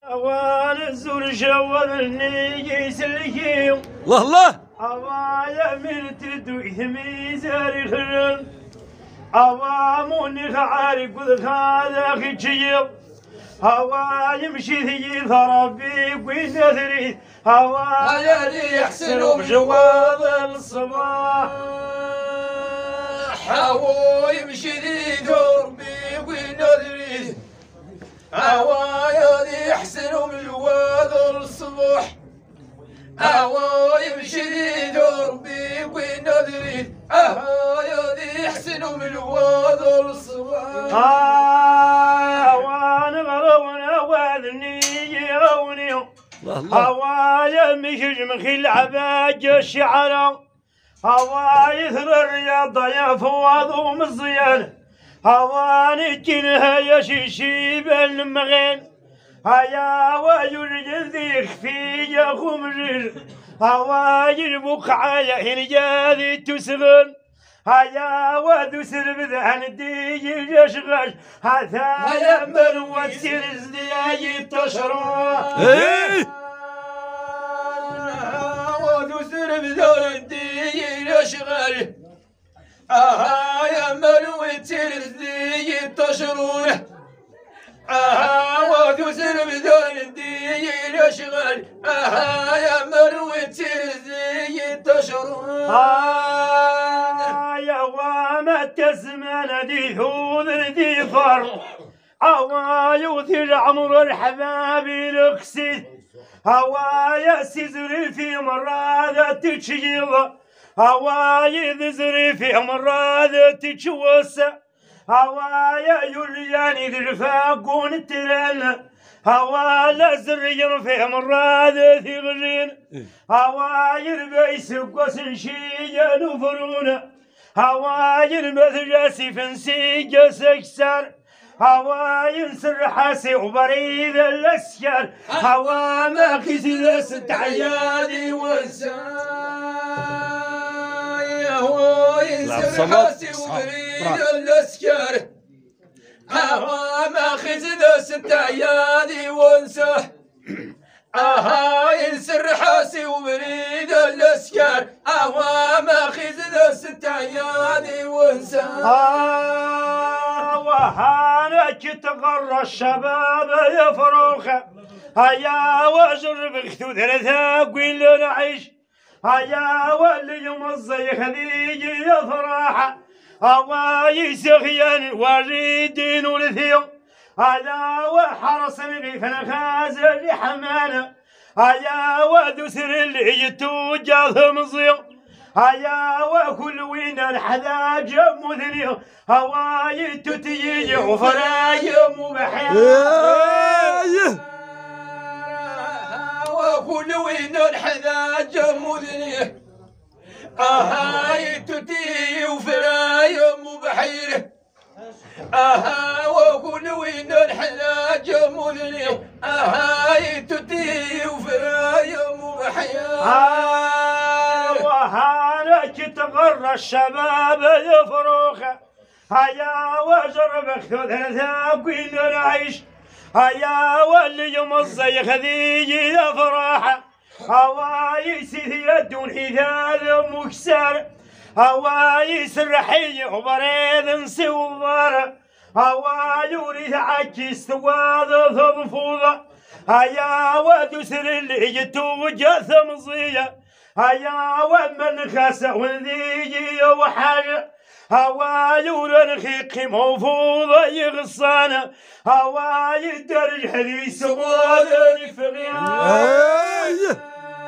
أوان الزور شورني يسلكي الله الله أوايا من تدوي ميزاري خرن أواموني خارق هذا خيشيل هواي يمشي ذي ثربي ونثري هوايا اللي يحسن بجواد الصباح هواي يمشي ذي ثربي ونثري هوايا اللي يحسن بجواد الصباح هواي يمشي ذي ثربي ونثري هوايا اللي يحسن بجواد الصباح هوايا مخرج مخيل عباج الشعراء هواي ثر الرياضة يا فواض ومزيان هواني كنها يا شيشيب المغين هيا ويرجل ذيك في يا خمرر هواي البقعة هنجاذي تسغن هيا ودسر بذهن ديجي يشغل هذا من وسير ازدياجي تشرع ودسر بذهن ديجي يشغل هيا من وسير ازدياجي تشرع ودسر بذهن ديجي يشغل هيا من وسير ازدياجي تشرع تسمن دي هوذر دي فر يوثر عمر الحباب الأكسي هوايا سيزري في مرادة تشيض هوايا ذزري في مرادة تشوس هوايا يرياني ذرفاقون ترن هوايا زرين في مرادة ثغرين هوايا بيس قوس شيئا نفرون هواي المثجاسي فنسي سكسر هواي سرحاسي وبريد الاسكر هوا ما كسي ست عيادي وساي هواي سرحاسي وبريد الاسكر هوا ما كسي ست عيادي وساي ينسر حاسي وبريد الاسكار ما خزد ست عيادي وانسى وهانك تغرى الشباب يا فروخه هيا واجرب خذ ثلاثة قيل نعيش هيا واللي يوم الزيخ ذيجي يا فراحه هواي سخيان واجدين ولثيم هيا وحرس رغيفنا خازل حمانا هيا ودسر اللي يتوجه مصير هيا وكل وين الحذاج مثني هواي تتيجي وفرايم وبحيان وكل وين الحذاج مثني هاي تتيجي وفرايم وبحيره وكل وين الحلاج مذني هاي تتي وفرايم وبحياه وهانك تغرى الشباب يا فروخه هيا وجرب خذ ثلاثة قيل نعيش هيا واللي يوم الزيخ ذيجي يا فراحه هواي سيدي يدون حذال مكسر هواي سرحي وبريد نسوار هواي يوريث عكس ثواذ ثضفوضة هيا ودسر اللي يتوجه ثمصية هيا ومن خاسة وذيجي وحاجة هواي ورنخيقي موفوضة يغصانا هواي درج حديث وذاني فغيان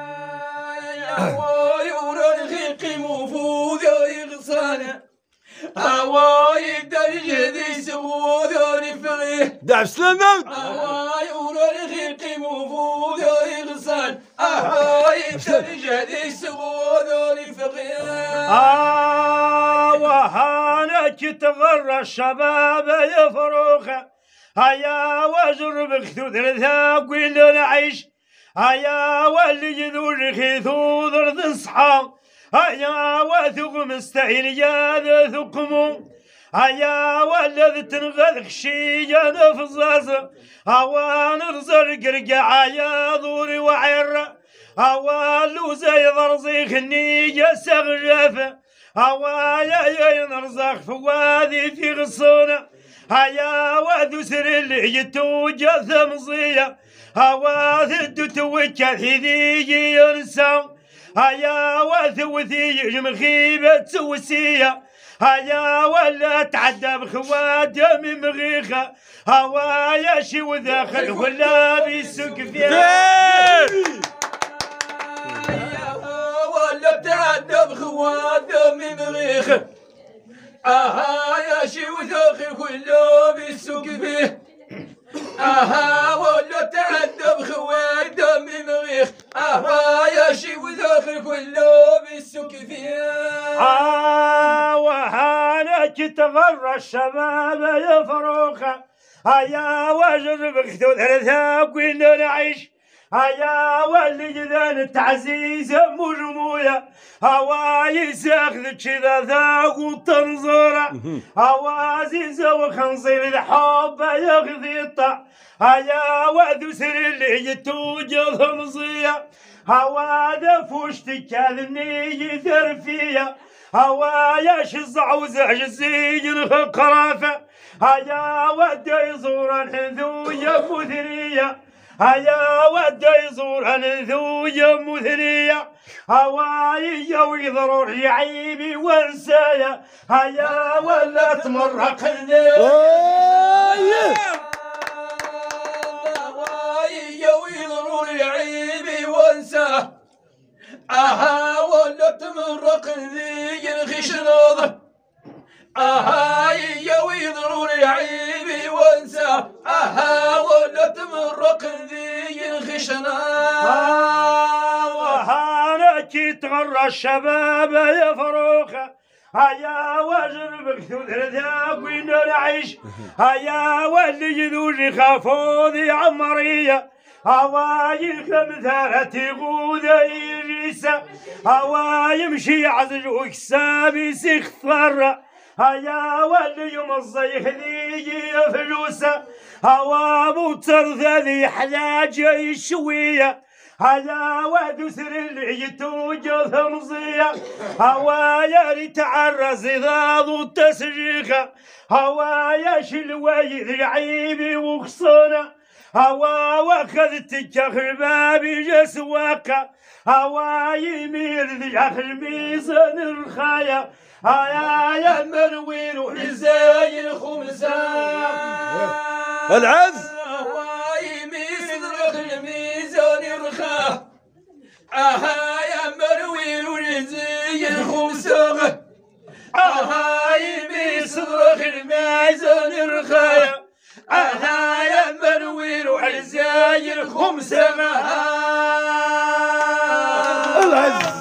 هواي ورنخيقي موفوضة يغصانا هواي درج حديث وذاني فغيان دعم سلامات هواي ورنخيقي موفوضة يغصان هواي درج حديث وذاني فغيان وهانك تغرى الشباب يا فروخه هيا وجرب خذ ثلاثة قيل نعيش هيا واللي يذور خيثو ذرد اصحاب هيا وثق مستحيل يا ثقمو هيا ولد تنغذ خشية نفزاز هوان رزر قرقع يا ضوري وعر هوالو زي ضرزي خنية سغرف هوايا ينرزق فوادي في غصونة هيا وذو سر اللي يتوجه ثمصية هواث توكل هذي ينسى هيا وثوثي مخيبة سوسية هيا ولا تعدى بخوات من مغيخة هوايا شي وذاخل ولا بيسوق فيها ولا تعدى بخوات من مغيخة يا شي وذاخل ولا بيسوق فيه ولا تعدى بخوات من مغيخ يا شي وذاخل ولا بيسوق فيه وهانك تغرى الشباب يا فروخة هيا وجر بختو ثلاثة كنا نعيش هيا واللي جذان تعزيز مرموية هواي ساخذ كذا ذاق وتنظره هوازيز وخنصير الحب ياخذ الطع هيا وذو سر اللي يتوجه مصية هوا فوشتك هذني ذرفية هوايا شزع وزعج الزين قرافة هيا ودا يزور الحذوية مثرية هيا ودا يزور الحذوية مثرية هواي ويضرر يعيبي وانسايا هيا ولا تمرق هواي ويضرر يعيبي وانساه ولا تمرق ذي خشناض يا ويضرور يعيبي وانسى ولا تمرق ذي خشناض وهانك تغرى الشباب يا فروخة هيا وجر بكثور ذاك وين نعيش هيا واللي يذوج خافوا ذي عمرية هواي خمثارتي غوذا يريسا هواي يمشي عزج وكسابي سيخفر هيا واللي يمصيح ذي فلوسا هوا بوتر ذي حلاجة يشوية هيا وادو سر اللي يتوجه مصية هوايا لتعرز ضاض التسريخة هوايا شلوي ذعيبي وخصونا هوا واخذتك خربابي جسواقة هوا يمير ذي اخر ميزان الرخايا يا مروير وحزاي الخمسان العز هوا يمير ذي ميزان الرخايا يا مروير وحزاي الخمسان يمير ذي ميزان الرخايا يا مروير وحزاي الخمسة العز